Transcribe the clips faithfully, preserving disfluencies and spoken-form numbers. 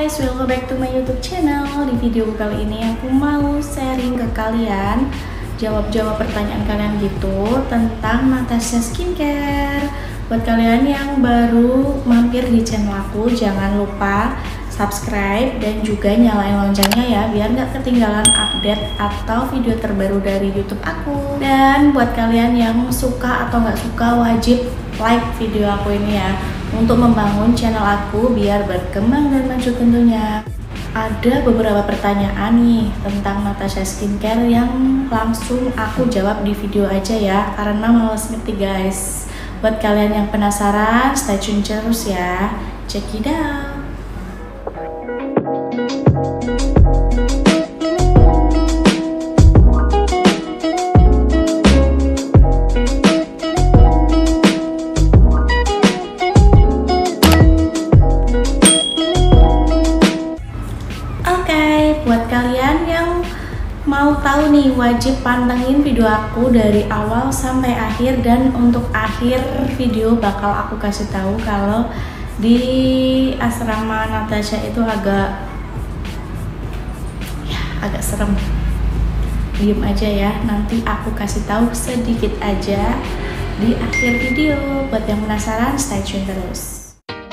guys, welcome back to my YouTube channel. Di video kali ini aku mau sharing ke kalian, jawab-jawab pertanyaan kalian gitu tentang Natasha Skincare. Buat kalian yang baru mampir di channel aku, jangan lupa subscribe dan juga nyalain loncengnya ya, biar nggak ketinggalan update atau video terbaru dari YouTube aku. Dan buat kalian yang suka atau nggak suka, wajib like video aku ini ya, untuk membangun channel aku biar berkembang dan maju tentunya. Ada beberapa pertanyaan nih tentang Natasha Skincare yang langsung aku jawab di video aja ya, karena males ngetik guys. Buat kalian yang penasaran, stay tune terus ya, check it out. Buat kalian yang mau tahu nih, wajib pantengin video aku dari awal sampai akhir, dan untuk akhir video bakal aku kasih tahu kalau di asrama Natasha itu agak ya agak serem. Diem aja ya, nanti aku kasih tahu sedikit aja di akhir video. Buat yang penasaran, stay tune terus.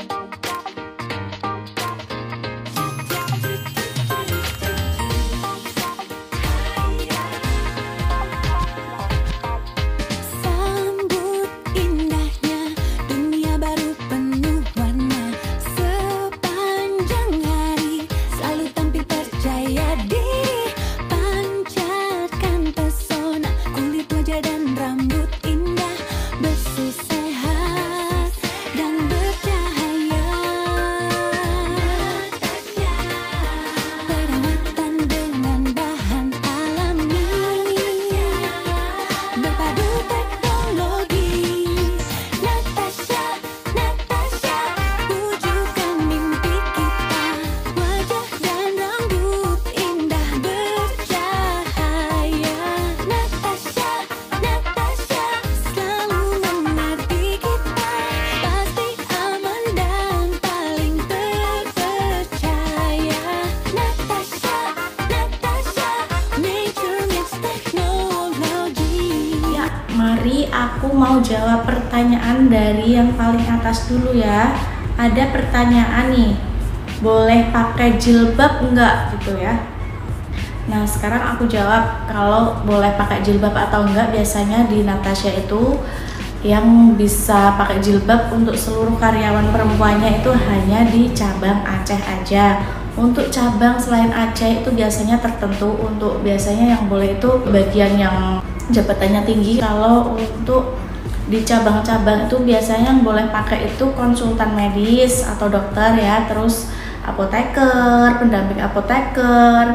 Mari aku mau jawab pertanyaan dari yang paling atas dulu ya. Ada pertanyaan nih, boleh pakai jilbab enggak gitu ya. Nah sekarang aku jawab kalau boleh pakai jilbab atau enggak. Biasanya di Natasha itu yang bisa pakai jilbab untuk seluruh karyawan perempuannya itu hanya di cabang Aceh aja. Untuk cabang selain Aceh itu biasanya tertentu, untuk biasanya yang boleh itu bagian yang jabatannya tinggi. Kalau untuk di cabang-cabang itu biasanya yang boleh pakai itu konsultan medis atau dokter ya, terus apoteker, pendamping apoteker,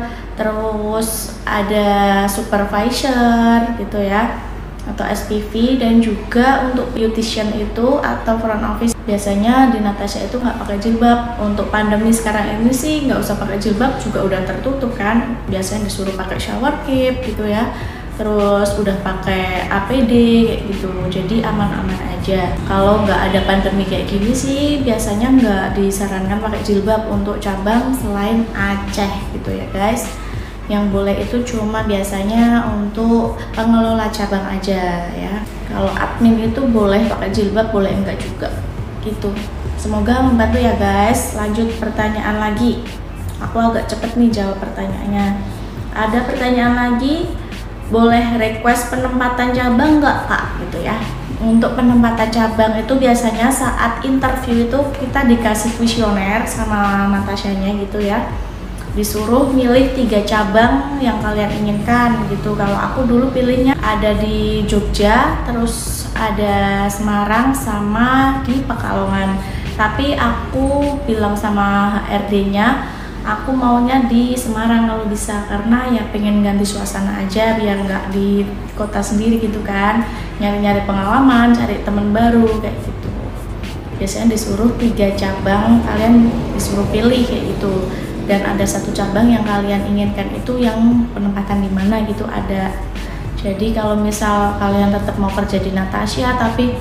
terus ada supervisor gitu ya, atau S P V, dan juga untuk beautician itu atau front office biasanya di Natasha itu nggak pakai jilbab. Untuk pandemi sekarang ini sih nggak usah pakai jilbab, juga udah tertutup kan, biasanya disuruh pakai shower cap gitu ya, terus udah pakai A P D kayak gitu, jadi aman-aman aja. Kalau nggak ada pandemi kayak gini sih biasanya nggak disarankan pakai jilbab untuk cabang selain Aceh gitu ya guys. Yang boleh itu cuma biasanya untuk pengelola cabang aja ya. Kalau admin itu boleh pakai jilbab, boleh enggak juga gitu. Semoga membantu ya guys. Lanjut pertanyaan lagi, aku agak cepet nih jawab pertanyaannya. Ada pertanyaan lagi, boleh request penempatan cabang nggak kak gitu ya. Untuk penempatan cabang itu biasanya saat interview itu kita dikasih kuesioner sama Natashanya gitu ya, disuruh milih tiga cabang yang kalian inginkan gitu. Kalau aku dulu pilihnya ada di Jogja, terus ada Semarang, sama di Pekalongan. Tapi aku bilang sama H R D-nya, aku maunya di Semarang kalau bisa, karena ya pengen ganti suasana aja biar nggak di kota sendiri gitu kan, nyari-nyari pengalaman, cari temen baru kayak gitu. Biasanya disuruh tiga cabang, kalian disuruh pilih kayak gitu, dan ada satu cabang yang kalian inginkan itu yang penempatan di mana gitu ada. Jadi kalau misal kalian tetap mau kerja di Natasha tapi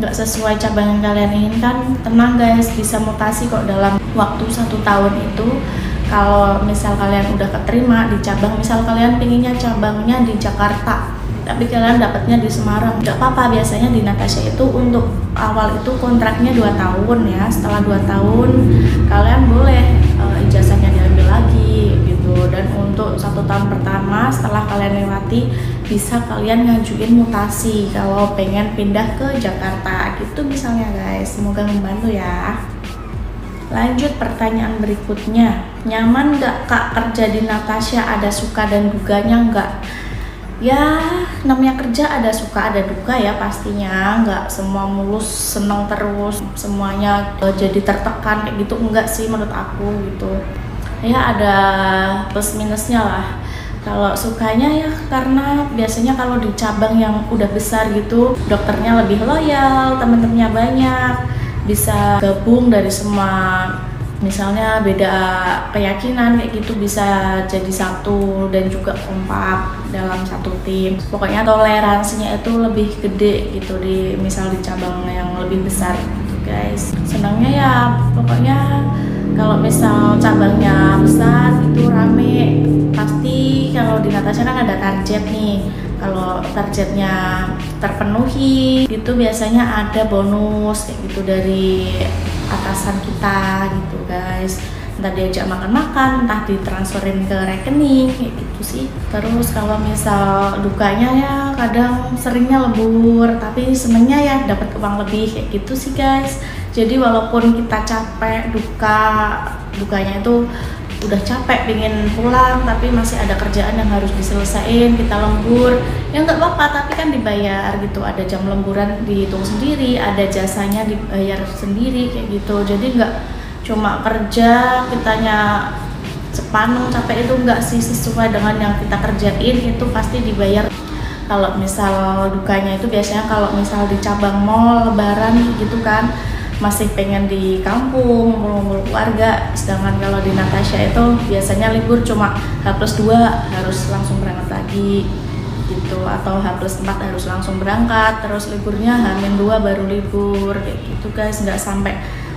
nggak sesuai cabang yang kalian inginkan, tenang guys, bisa mutasi kok dalam waktu satu tahun itu. Kalau misal kalian udah keterima di cabang, misal kalian pinginnya cabangnya di Jakarta tapi kalian dapatnya di Semarang, nggak apa-apa. Biasanya di Natasha itu untuk awal itu kontraknya dua tahun ya. Setelah dua tahun kalian boleh uh, ijazahnya diambil lagi gitu. Dan untuk satu tahun pertama setelah kalian lewati, bisa kalian ngajuin mutasi kalau pengen pindah ke Jakarta gitu misalnya guys. Semoga membantu ya. Lanjut pertanyaan berikutnya, nyaman nggak kak kerja di Natasha? Ada suka dan duganya nggak? Ya namanya kerja ada suka ada duka ya pastinya, nggak semua mulus seneng terus, semuanya jadi tertekan kayak gitu, enggak sih menurut aku gitu ya, ada plus minusnya lah. Kalau sukanya ya karena biasanya kalau di cabang yang udah besar gitu, dokternya lebih loyal, temen-temennya banyak, bisa gabung dari semua, misalnya beda keyakinan kayak gitu, bisa jadi satu dan juga kompak dalam satu tim. Pokoknya toleransinya itu lebih gede gitu di misal di cabang yang lebih besar gitu guys. Senangnya ya pokoknya kalau misal cabangnya besar itu rame, pasti kalau di Natasha kan ada target nih. Kalau targetnya terpenuhi itu biasanya ada bonus kayak gitu dari atasan kita gitu guys, entah diajak makan-makan, entah ditransferin ke rekening kayak gitu sih. Terus kalau misal dukanya ya kadang seringnya lembur, tapi senengnya ya dapat uang lebih kayak gitu sih guys. Jadi walaupun kita capek, duka dukanya itu udah capek pengen pulang tapi masih ada kerjaan yang harus diselesaikan, kita lembur ya nggak apa-apa, tapi kan dibayar gitu, ada jam lemburan dihitung sendiri, ada jasanya dibayar sendiri kayak gitu. Jadi nggak cuma kerja kitanya sepaneng capek, itu enggak sih, sesuai dengan yang kita kerjain itu pasti dibayar. Kalau misal dukanya itu biasanya kalau misal di cabang mall lebaran gitu kan masih pengen di kampung ngumpul-ngumpul keluarga, sedangkan kalau di Natasha itu biasanya libur cuma H plus dua harus langsung berangkat lagi gitu, atau H plus empat harus langsung berangkat, terus liburnya H minus dua baru libur kayak gitu guys, nggak sampai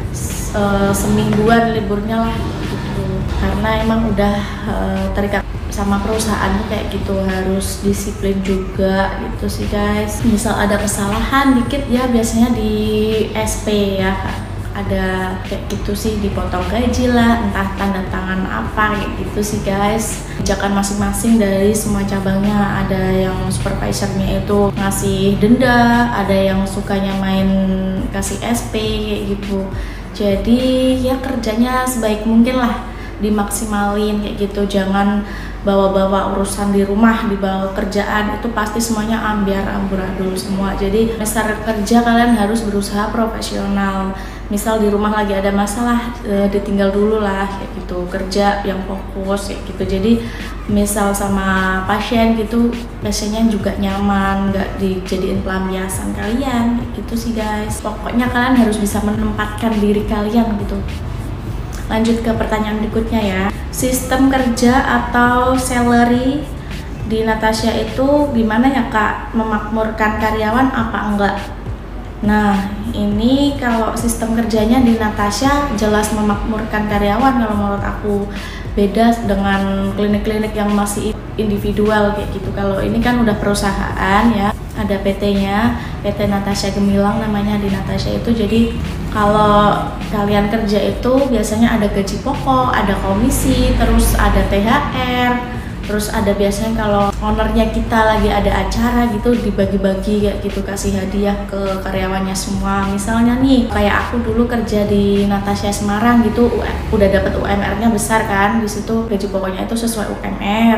uh, semingguan liburnya lah gitu, karena emang udah uh, terikat sama perusahaan kayak gitu, harus disiplin juga gitu sih guys. Misal ada kesalahan dikit ya biasanya di S P ya, ada kayak gitu sih, dipotong gaji lah, entah tanda tangan apa kayak gitu sih guys. Kebijakan masing-masing dari semua cabangnya, ada yang supervisornya itu ngasih denda, ada yang sukanya main kasih S P kayak gitu. Jadi ya kerjanya sebaik mungkin lah dimaksimalin kayak gitu, jangan bawa-bawa urusan di rumah dibawa kerjaan, itu pasti semuanya ambiar amburadul semua. Jadi besar kerja kalian harus berusaha profesional, misal di rumah lagi ada masalah e, ditinggal dulu lah kayak gitu, kerja yang fokus kayak gitu. Jadi misal sama pasien gitu pasiennya juga nyaman, nggak dijadiin pelampiasan kalian kayak gitu sih guys. Pokoknya kalian harus bisa menempatkan diri kalian gitu. Lanjut ke pertanyaan berikutnya ya, sistem kerja atau salary di Natasha itu gimana ya kak, memakmurkan karyawan apa enggak? Nah ini kalau sistem kerjanya di Natasha jelas memakmurkan karyawan kalau menurut aku, beda dengan klinik-klinik yang masih individual kayak gitu. Kalau ini kan udah perusahaan ya, ada P T-nya, P T Natasha Gemilang namanya di Natasha itu. Jadi kalau kalian kerja itu biasanya ada gaji pokok, ada komisi, terus ada T H R, terus ada biasanya kalau ownernya kita lagi ada acara gitu dibagi-bagi kayak gitu, kasih hadiah ke karyawannya semua. Misalnya nih kayak aku dulu kerja di Natasha Semarang gitu, udah dapat U M R-nya besar kan, di situ gaji pokoknya itu sesuai U M R,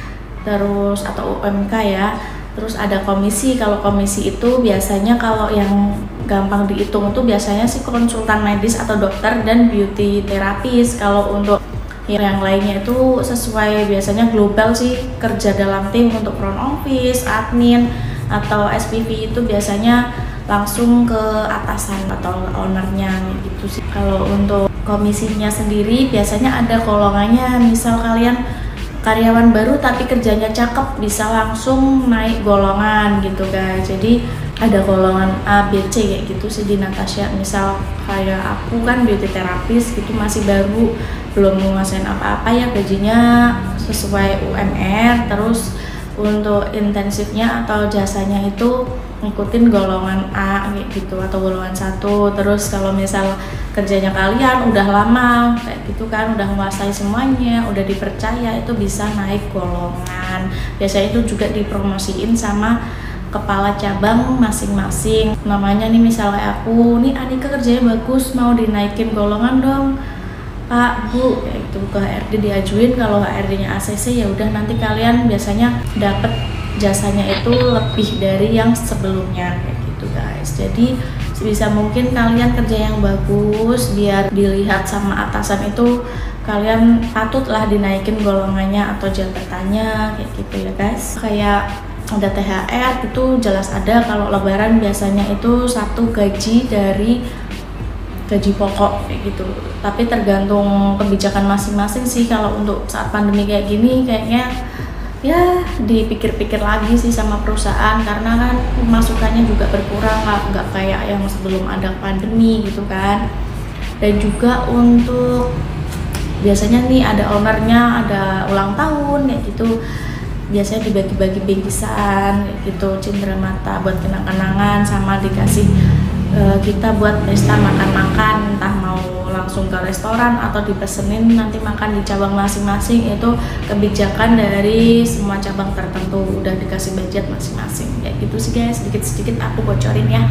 terus atau U M K ya. Terus ada komisi, kalau komisi itu biasanya kalau yang gampang dihitung itu biasanya sih konsultan medis atau dokter dan beauty terapis. Kalau untuk yang lainnya itu sesuai biasanya global sih, kerja dalam tim untuk front office, admin, atau S P V itu biasanya langsung ke atasan atau ownernya gitu sih. Kalau untuk komisinya sendiri biasanya ada golongannya, misal kalian karyawan baru tapi kerjanya cakep bisa langsung naik golongan gitu guys. Jadi ada golongan A, B, C kayak gitu sih di Natasha. Misal kayak aku kan beauty therapist gitu, masih baru, belum menguasain apa-apa ya, gajinya sesuai U M R. Terus untuk intensifnya atau jasanya itu ngikutin golongan A kayak gitu atau golongan satu. Terus kalau misal kerjanya kalian udah lama kayak gitu kan, udah menguasai semuanya, udah dipercaya, itu bisa naik golongan. Biasanya itu juga dipromosiin sama kepala cabang masing-masing. Namanya nih misalnya aku, nih Anika kerjanya bagus, mau dinaikin golongan dong Pak, Bu, kayak gitu ke H R D diajuin. Kalau H R D-nya A C C ya udah, nanti kalian biasanya dapat jasanya itu lebih dari yang sebelumnya kayak gitu guys. Jadi sebisa mungkin kalian kerja yang bagus biar dilihat sama atasan itu kalian patutlah dinaikin golongannya atau jabatannya kayak gitu ya guys. Kayak ada T H R itu jelas ada, kalau lebaran biasanya itu satu gaji dari gaji pokok kayak gitu. Tapi tergantung kebijakan masing-masing sih. Kalau untuk saat pandemi kayak gini kayaknya ya dipikir-pikir lagi sih sama perusahaan, karena kan masukannya juga berkurang lah, nggak kayak yang sebelum ada pandemi gitu kan. Dan juga untuk biasanya nih ada ownernya ada ulang tahun kayak gitu, biasanya dibagi-bagi bingkisan kayak gitu, cindera mata buat kenang-kenangan, sama dikasih uh, kita buat pesta makan-makan, entah mau langsung ke restoran atau dipesenin nanti makan di cabang masing-masing. Itu kebijakan dari semua cabang tertentu, udah dikasih budget masing-masing kayak gitu sih guys. Sedikit-sedikit aku bocorin ya.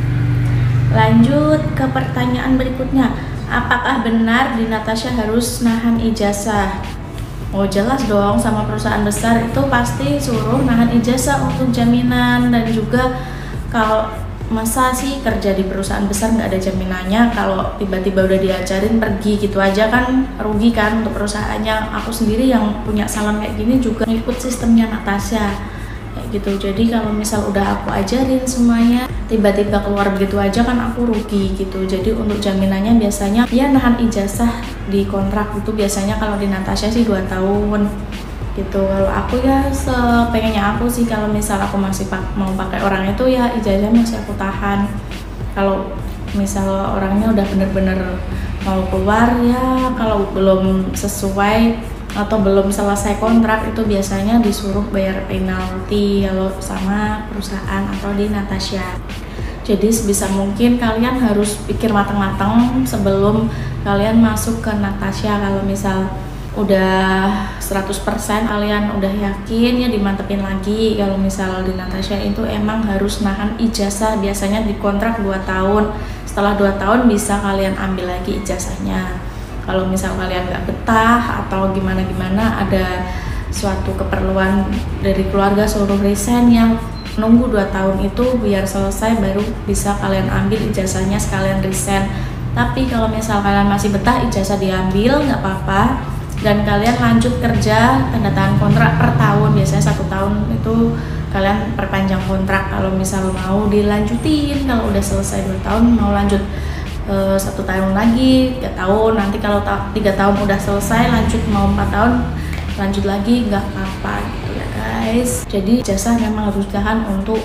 Lanjut ke pertanyaan berikutnya, apakah benar di Natasha harus nahan ijazah? Oh jelas dong, sama perusahaan besar itu pasti suruh nahan ijazah untuk jaminan. Dan juga kalau masa sih kerja di perusahaan besar nggak ada jaminannya, kalau tiba-tiba udah diajarin pergi gitu aja kan rugi kan untuk perusahaannya. Aku sendiri yang punya salon kayak gini juga ngikut sistemnya Natasha kayak gitu. Jadi kalau misal udah aku ajarin semuanya tiba-tiba keluar begitu aja kan aku rugi gitu. Jadi untuk jaminannya biasanya ya nahan ijazah di kontrak itu biasanya kalau di Natasha sih dua tahun gitu. Kalau aku ya sepengennya aku sih kalau misal aku masih pak, mau pakai orang itu ya ijazah masih aku tahan. Kalau misal orangnya udah bener-bener mau keluar ya, kalau belum sesuai atau belum selesai kontrak itu biasanya disuruh bayar penalti kalau sama perusahaan atau di Natasha. Jadi sebisa mungkin kalian harus pikir matang-matang sebelum kalian masuk ke Natasha. Kalau misal udah seratus persen kalian udah yakin ya dimantepin lagi. Kalau misal di Natasha itu emang harus nahan ijazah, biasanya di kontrak dua tahun. Setelah dua tahun bisa kalian ambil lagi ijazahnya. Kalau misal kalian nggak betah atau gimana-gimana, ada suatu keperluan dari keluarga suruh resign, yang nunggu dua tahun itu biar selesai baru bisa kalian ambil ijazahnya sekalian resign. Tapi kalau misal kalian masih betah, ijazah diambil nggak apa-apa, dan kalian lanjut kerja, tanda tangan kontrak per tahun. Biasanya satu tahun itu kalian perpanjang kontrak. Kalau misal mau dilanjutin, kalau udah selesai dua tahun mau lanjut e, satu tahun lagi, tiga tahun. Nanti kalau ta tiga tahun udah selesai, lanjut mau empat tahun, lanjut lagi, nggak apa-apa gitu ya guys. Jadi jasa memang harus tahan untuk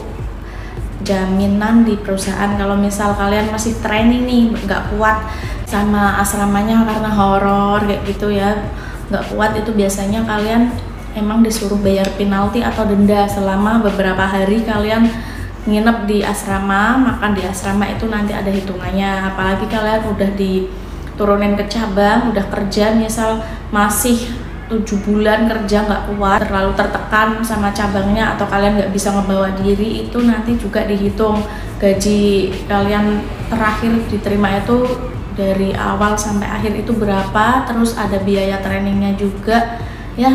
jaminan di perusahaan. Kalau misal kalian masih training nih, nggak kuat sama asramanya karena horor kayak gitu ya, nggak kuat, itu biasanya kalian emang disuruh bayar penalti atau denda selama beberapa hari kalian nginep di asrama, makan di asrama, itu nanti ada hitungannya. Apalagi kalian udah diturunin ke cabang, udah kerja misal masih tujuh bulan kerja nggak kuat, terlalu tertekan sama cabangnya atau kalian nggak bisa ngebawa diri, itu nanti juga dihitung gaji kalian terakhir diterima itu dari awal sampai akhir itu berapa, terus ada biaya trainingnya juga ya.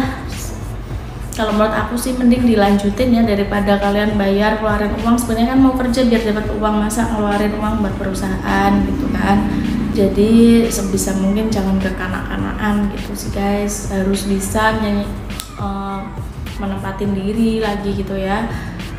Kalau menurut aku sih mending dilanjutin ya, daripada kalian bayar keluarin uang. Sebenarnya kan mau kerja biar dapat uang, masa ngeluarin uang buat perusahaan gitu kan. Jadi sebisa mungkin jangan kekanak-kanakan gitu sih guys, harus bisa nyanyi, uh, menempatin diri lagi gitu ya,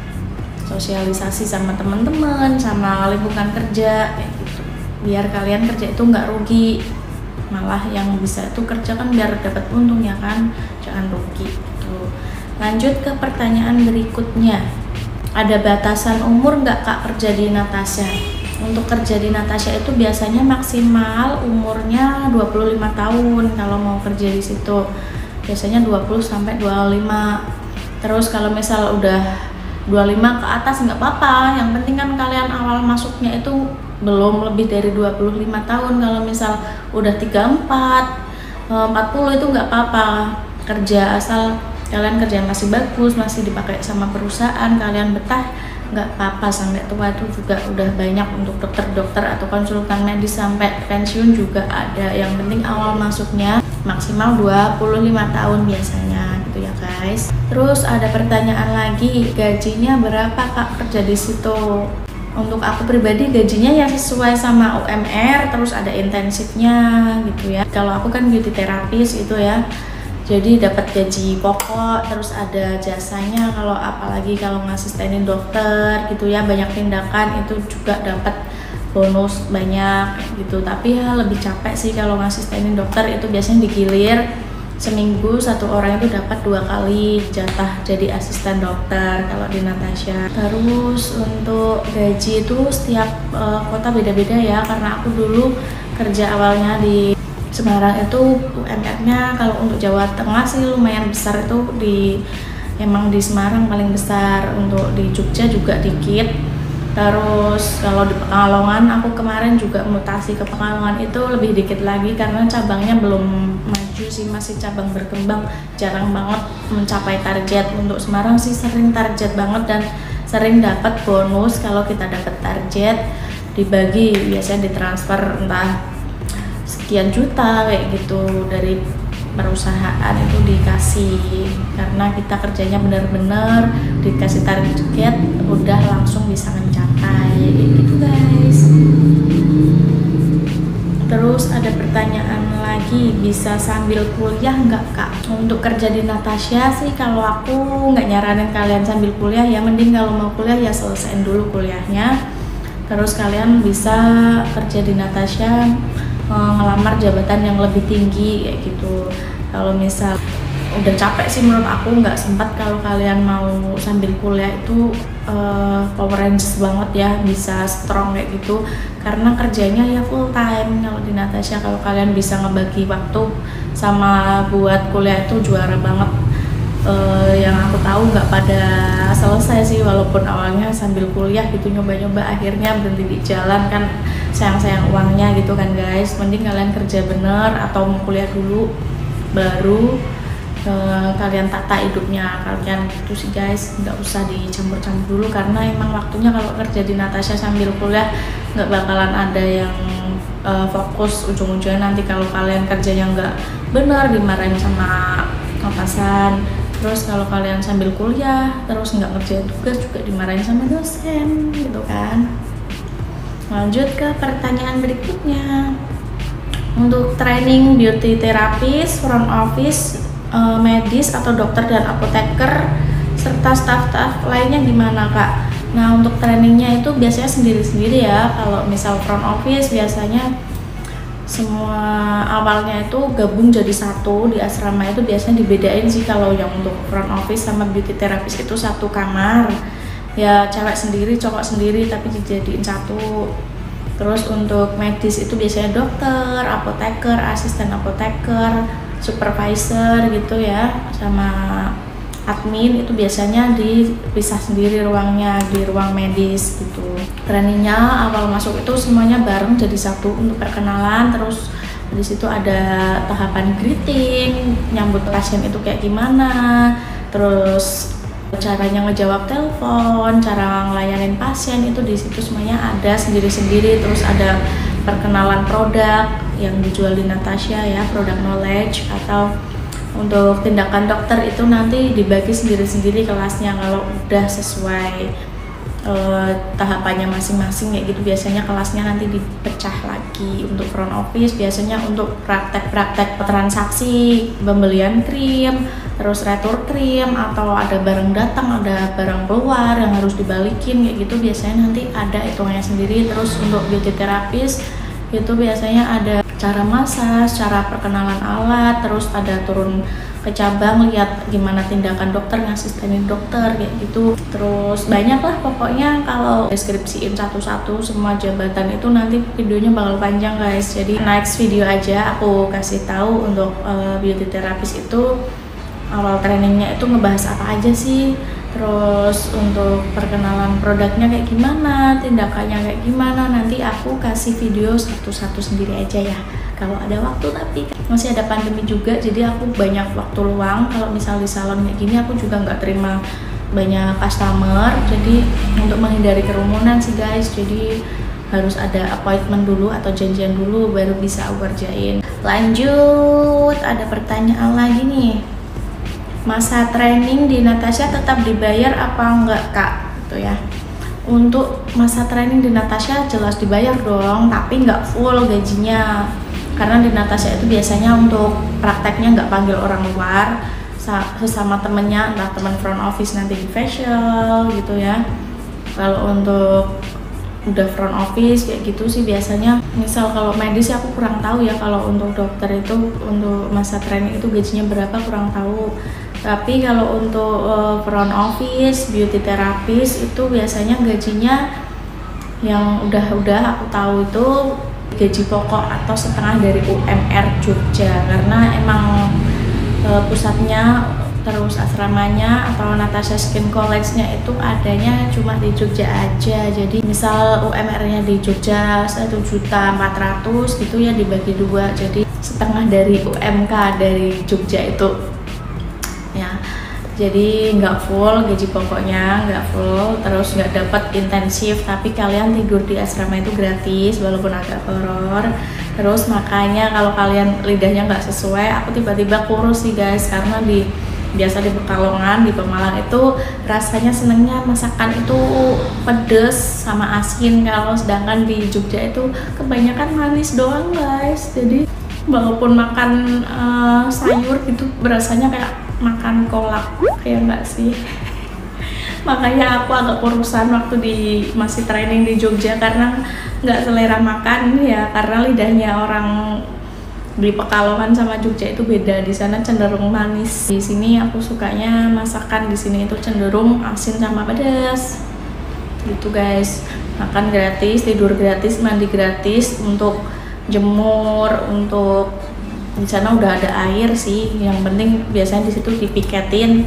sosialisasi sama teman-teman, sama lingkungan kerja kayak gitu, biar kalian kerja itu nggak rugi, malah yang bisa itu kerja kan biar dapat untung ya kan, jangan rugi gitu. Lanjut ke pertanyaan berikutnya, ada batasan umur nggak Kak kerja di Natasha? Untuk kerja di Natasha itu biasanya maksimal umurnya dua puluh lima tahun kalau mau kerja di situ. Biasanya dua puluh sampai dua puluh lima. Terus kalau misal udah dua puluh lima ke atas nggak apa-apa, yang penting kan kalian awal masuknya itu belum lebih dari dua puluh lima tahun. Kalau misal udah tiga puluh empat, empat puluh itu nggak apa-apa kerja, asal kalian kerja masih bagus, masih dipakai sama perusahaan, kalian betah, nggak apa-apa. Sampai tua itu juga udah banyak untuk dokter-dokter atau konsultan medis sampai pensiun juga ada. Yang penting awal masuknya maksimal dua puluh lima tahun biasanya gitu ya guys. Terus ada pertanyaan lagi, gajinya berapa Kak kerja di situ? Untuk aku pribadi gajinya ya sesuai sama U M R, terus ada intensifnya gitu ya. Kalau aku kan beauty therapist itu ya, jadi dapat gaji pokok, terus ada jasanya. Kalau apalagi kalau ngasistenin dokter gitu ya, banyak tindakan itu juga dapat bonus banyak gitu. Tapi ya lebih capek sih kalau ngasistenin dokter, itu biasanya digilir seminggu satu orang itu dapat dua kali jatah jadi asisten dokter kalau di Natasha. Terus untuk gaji itu setiap uh, kota beda-beda ya, karena aku dulu kerja awalnya di Semarang itu U M R-nya kalau untuk Jawa Tengah sih lumayan besar, itu di emang di Semarang paling besar. Untuk di Jogja juga dikit. Terus kalau di Pekalongan, aku kemarin juga mutasi ke Pekalongan, itu lebih dikit lagi karena cabangnya belum maju sih, masih cabang berkembang, jarang banget mencapai target. Untuk Semarang sih sering target banget dan sering dapat bonus kalau kita dapat target, dibagi biasanya ditransfer entah sekian juta kayak gitu dari perusahaan itu dikasih, karena kita kerjanya benar-benar dikasih target udah langsung bisa mencapai gitu guys. Terus ada pertanyaan lagi, bisa sambil kuliah nggak Kak? Untuk kerja di Natasha sih kalau aku nggak nyaranin kalian sambil kuliah ya, mending kalau mau kuliah ya selesaiin dulu kuliahnya, terus kalian bisa kerja di Natasha, ngelamar jabatan yang lebih tinggi kayak gitu. Kalau misal udah capek sih menurut aku nggak sempat kalau kalian mau sambil kuliah itu uh, power rangers banget ya, bisa strong kayak gitu, karena kerjanya ya full time kalau di Natasha. Kalau kalian bisa ngebagi waktu sama buat kuliah itu juara banget. Uh, yang aku tahu nggak pada selesai sih, walaupun awalnya sambil kuliah gitu nyoba-nyoba, akhirnya berhenti di jalan kan, sayang-sayang uangnya gitu kan guys. Mending kalian kerja bener atau mau kuliah dulu baru uh, kalian tata hidupnya kalian gitu sih guys. Nggak usah dicampur-campur dulu, karena emang waktunya kalau kerja di Natasha sambil kuliah nggak bakalan ada yang uh, fokus. Ujung-ujungnya nanti kalau kalian kerjanya nggak bener dimarahin sama atasan. Terus kalau kalian sambil kuliah terus nggak ngerjain tugas juga dimarahin sama dosen gitu kan. Lanjut ke pertanyaan berikutnya. Untuk training beauty therapist, front office, uh, medis atau dokter dan apoteker serta staf-staf lainnya gimana Kak? Nah untuk trainingnya itu biasanya sendiri-sendiri ya. Kalau misal front office biasanya semua awalnya itu gabung jadi satu di asrama, itu biasanya dibedain sih. Kalau yang untuk front office sama beauty therapist itu satu kamar ya, cewek sendiri cowok sendiri tapi dijadiin satu. Terus untuk medis itu biasanya dokter, apoteker, asisten apoteker, supervisor gitu ya, sama admin itu biasanya dipisah sendiri ruangnya di ruang medis gitu. Trainingnya awal masuk itu semuanya bareng jadi satu untuk perkenalan. Terus di situ ada tahapan greeting, nyambut pasien itu kayak gimana, terus caranya ngejawab telepon, cara ngelayanin pasien itu di situ semuanya ada sendiri-sendiri. Terus ada perkenalan produk yang dijual di Natasha ya, produk knowledge. Atau untuk tindakan dokter itu nanti dibagi sendiri-sendiri kelasnya kalau udah sesuai uh, tahapannya masing-masing kayak gitu. Biasanya kelasnya nanti dipecah lagi. Untuk front office biasanya untuk praktek-praktek transaksi, pembelian krim, terus retur krim, atau ada barang datang, ada barang keluar yang harus dibalikin kayak gitu, biasanya nanti ada hitungannya sendiri. Terus untuk beauty therapist itu biasanya ada cara massage, cara perkenalan alat, terus ada turun ke cabang lihat gimana tindakan dokter, ngasistenin dokter kayak gitu. Terus banyak lah pokoknya, kalau deskripsiin satu-satu semua jabatan itu nanti videonya bakal panjang guys. Jadi next video aja aku kasih tahu untuk uh, beauty therapist itu awal trainingnya itu ngebahas apa aja sih, terus untuk perkenalan produknya kayak gimana, tindakannya kayak gimana, nanti aku kasih video satu-satu sendiri aja ya kalau ada waktu. Tapi masih ada pandemi juga, jadi aku banyak waktu luang. Kalau misal di salon kayak gini aku juga nggak terima banyak customer, jadi untuk menghindari kerumunan sih guys, jadi harus ada appointment dulu atau janjian dulu baru bisa aku kerjain. Lanjut, ada pertanyaan lagi nih, masa training di Natasha tetap dibayar apa enggak kak, gitu ya. Untuk masa training di Natasha jelas dibayar dong, tapi nggak full gajinya, karena di Natasha itu biasanya untuk prakteknya nggak panggil orang luar, sesama temennya, entah teman front office nanti di facial gitu ya. Kalau untuk udah front office kayak gitu sih biasanya, misal kalau medis aku kurang tahu ya, kalau untuk dokter itu untuk masa training itu gajinya berapa kurang tahu. Tapi kalau untuk uh, front office, beauty therapist itu biasanya gajinya yang udah-udah aku tahu itu gaji pokok atau setengah dari U M R Jogja, karena emang uh, pusatnya terus asramanya atau Natasha Skin College-nya itu adanya cuma di Jogja aja. Jadi misal U M R-nya di Jogja satu juta empat ratus gitu ya, dibagi dua, jadi setengah dari U M K dari Jogja itu ya. Jadi nggak full gaji pokoknya, nggak full, terus nggak dapat intensif, tapi kalian tidur di asrama itu gratis walaupun agak horor. Terus makanya kalau kalian lidahnya nggak sesuai, aku tiba-tiba kurus sih guys, karena di biasa di Pekalongan, di Pemalang itu rasanya senengnya masakan itu pedes sama asin, kalau sedangkan di Jogja itu kebanyakan manis doang guys. Jadi walaupun makan uh, sayur gitu berasanya kayak makan kolak, kayak enggak sih. Makanya aku agak kurusan waktu di masih training di Jogja, karena nggak selera makan ya, karena lidahnya orang di Pekalongan sama Jogja itu beda. Di sana cenderung manis, di sini aku sukanya masakan di sini itu cenderung asin sama pedas gitu guys. Makan gratis, tidur gratis, mandi gratis, untuk jemur, untuk di sana udah ada air sih. Yang penting biasanya di situ dipiketin,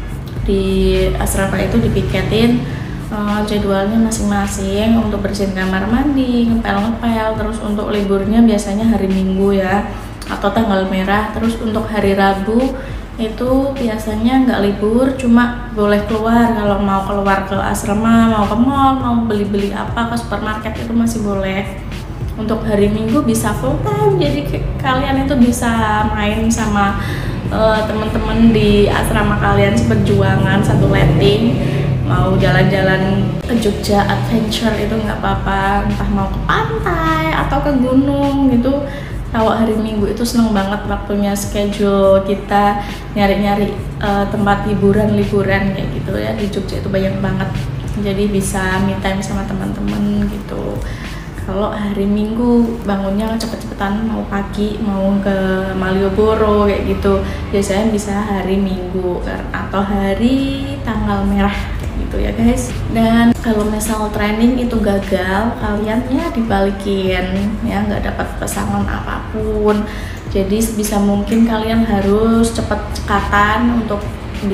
di asrama itu dipiketin uh, jadwalnya masing-masing untuk bersihin kamar mandi, ngepel-ngepel. Terus untuk liburnya biasanya hari Minggu ya, atau tanggal merah. Terus untuk hari Rabu itu biasanya nggak libur, cuma boleh keluar. Kalau mau keluar ke asrama, mau ke mall, mau beli-beli apa ke supermarket itu masih boleh. Untuk hari Minggu bisa full time, jadi kalian itu bisa main sama uh, teman-teman di asrama kalian seperjuangan, satu letting. Mau jalan-jalan ke Jogja adventure itu nggak apa-apa, entah mau ke pantai atau ke gunung gitu. Kalau hari Minggu itu seneng banget waktunya, schedule kita nyari-nyari uh, tempat hiburan-liburan kayak gitu ya. Di Jogja itu banyak banget, jadi bisa me time sama teman-teman gitu. Kalau hari Minggu bangunnya cepet-cepetan, mau pagi, mau ke Malioboro kayak gitu, biasanya bisa hari Minggu atau hari tanggal merah gitu ya guys. Dan kalau misal training itu gagal, kalian ya dibalikin ya, nggak dapat pesangon apapun. Jadi sebisa mungkin kalian harus cepet cekatan untuk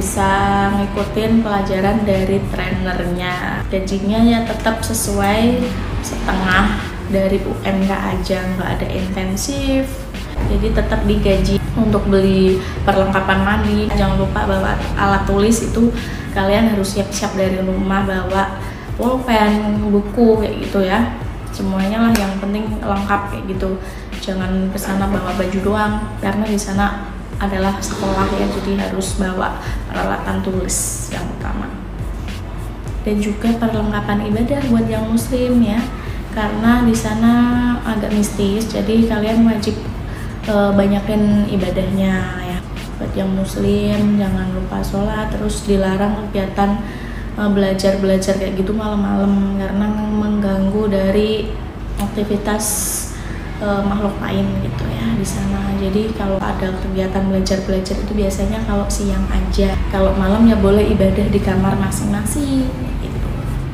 bisa ngikutin pelajaran dari trainernya. Gajinya ya tetap sesuai setengah dari U M K aja, nggak ada intensif, jadi tetap digaji. Untuk beli perlengkapan mandi jangan lupa bawa alat tulis, itu kalian harus siap-siap dari rumah, bawa pulpen, buku kayak gitu ya, semuanya lah yang penting lengkap kayak gitu. Jangan kesana bawa baju doang, karena di sana adalah sekolah ya, jadi harus bawa peralatan tulis yang utama. Dan juga perlengkapan ibadah buat yang muslim ya, karena di sana agak mistis, jadi kalian wajib e, banyakin ibadahnya ya. Buat yang muslim jangan lupa sholat, terus dilarang kegiatan e, belajar-belajar kayak gitu malam-malam, karena mengganggu dari aktivitas uh, makhluk lain gitu ya di sana. Jadi kalau ada kegiatan belajar-belajar itu biasanya kalau siang aja. Kalau malam ya boleh ibadah di kamar masing-masing gitu.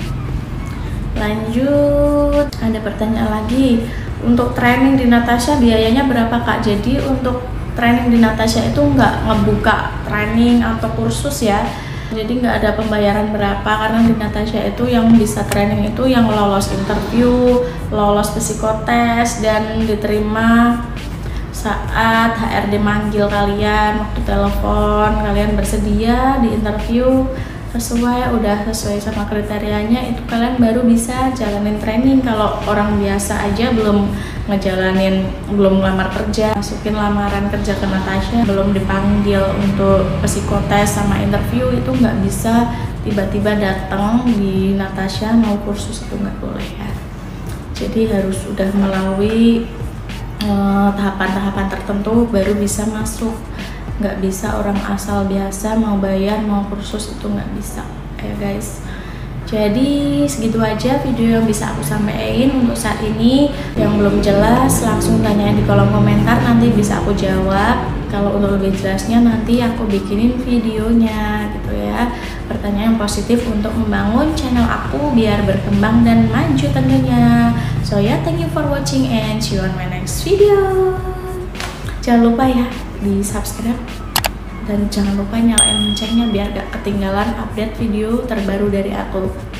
Lanjut, ada pertanyaan lagi. Untuk training di Natasha biayanya berapa Kak? Jadi untuk training di Natasha itu nggak ngebuka training atau kursus ya. Jadi nggak ada pembayaran berapa, karena di Natasha itu yang bisa training itu yang lolos interview, lolos psikotes, dan diterima saat H R D manggil kalian waktu telepon, kalian bersedia di interview sesuai, udah sesuai sama kriterianya, itu kalian baru bisa jalanin training. Kalau orang biasa aja belum ngejalanin, belum ngelamar kerja, masukin lamaran kerja ke Natasha, belum dipanggil untuk psikotes sama interview, itu nggak bisa tiba-tiba datang di Natasha mau kursus, itu nggak boleh ya. Jadi harus udah melalui tahapan-tahapan uh, tertentu baru bisa masuk. Nggak bisa orang asal biasa mau bayar mau kursus, itu nggak bisa ya guys. Jadi segitu aja video yang bisa aku sampaikan untuk saat ini. Yang belum jelas langsung tanya di kolom komentar, nanti bisa aku jawab. Kalau untuk lebih jelasnya nanti aku bikinin videonya gitu ya. Pertanyaan yang positif untuk membangun channel aku biar berkembang dan maju tentunya. So ya, yeah, thank you for watching and see you on my next video. Jangan lupa ya di subscribe dan jangan lupa nyalain loncengnya biar gak ketinggalan update video terbaru dari aku.